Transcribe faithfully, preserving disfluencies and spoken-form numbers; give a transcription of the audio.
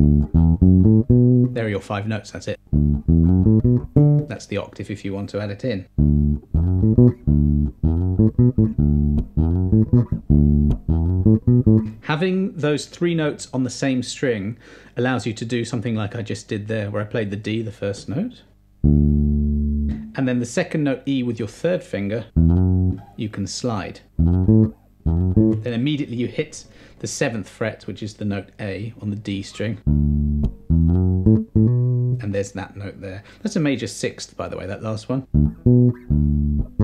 There are your five notes, that's it. That's the octave if you want to add it in. Having those three notes on the same string allows you to do something like I just did there, where I played the D, the first note, and then the second note E with your third finger, you can slide. Then immediately you hit the seventh fret, which is the note A on the D string. And there's that note there. That's a major sixth, by the way, that last one.